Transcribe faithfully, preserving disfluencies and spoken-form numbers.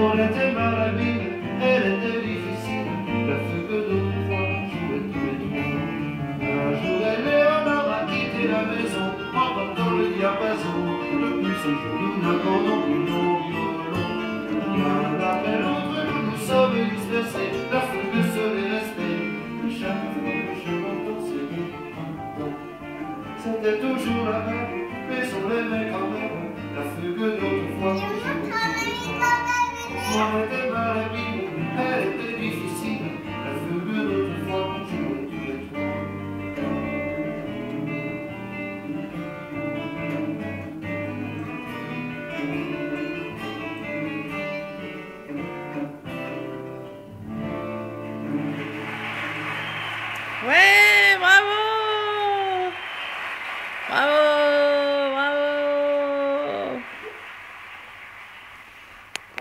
On était malhabile, elle était difficile, la fugue d'autrefois jouait tous les trois. Un jour elle et Léonard a quitté la maison, en portant le diapason. Depuis ce jour nous n'accordons plus nos violons. L'un après l'autre nous nous sommes dispersés, la fugue serait restée. Chaque fois que je m'entends c'est c'était toujours la même, mais on l'aimait quand même. La fugue d'autrefois jouait tous les trois. On était malhabile, elle était difficile, la fugue d'autrefois jouait tous les trois. Ouais!